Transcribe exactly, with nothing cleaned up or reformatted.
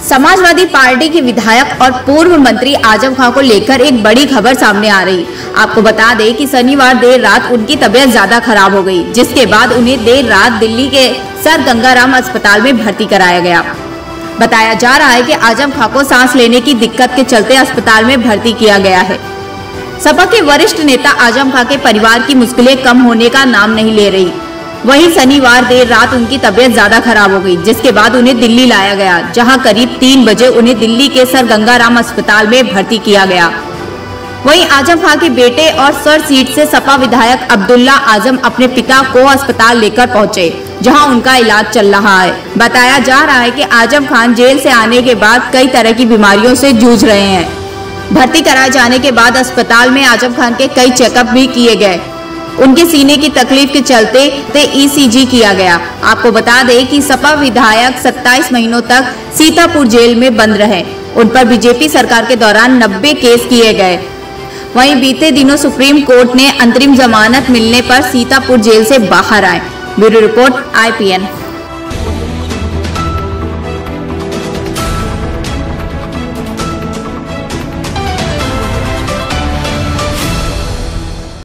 Samajwadi party के विधायक और पूर्व मंत्री आजम खां को लेकर एक बड़ी खबर सामने आ रही। आपको बता दें कि शनिवार देर रात उनकी तबीयत ज्यादा खराब हो गई, जिसके बाद उन्हें देर रात दिल्ली के सर गंगाराम अस्पताल में भर्ती कराया गया। बताया जा रहा है कि आजम खां को सांस लेने की दिक्कत के चलते अस्पताल में भर्ती किया गया है। सपा के वरिष्ठ नेता आजम खां के परिवार की मुश्किलें कम होने का नाम नहीं ले रही। वहीं शनिवार देर रात उनकी तबीयत ज्यादा खराब हो गई, जिसके बाद उन्हें दिल्ली लाया गया, जहां करीब तीन बजे उन्हें दिल्ली के सर गंगाराम अस्पताल में भर्ती किया गया। वहीं आजम खां के बेटे और सर सीट से सपा विधायक अब्दुल्ला आजम अपने पिता को अस्पताल लेकर पहुंचे, जहां उनका इलाज चल रहा है। बताया जा रहा है कि आजम खान जेल से आने के बाद कई तरह की बीमारियों से जूझ रहे हैं। भर्ती कराए जाने के बाद अस्पताल में आजम खान के कई चेकअप भी किए गए। उनके सीने की तकलीफ के चलते ते ई सी जी किया गया। आपको बता दें कि सपा विधायक सत्ताईस महीनों तक सीतापुर जेल में बंद रहे। उन पर बी जे पी सरकार के दौरान नब्बे केस किए गए। वहीं बीते दिनों सुप्रीम कोर्ट ने अंतरिम जमानत मिलने पर सीतापुर जेल से बाहर आए। Bureau report I P N.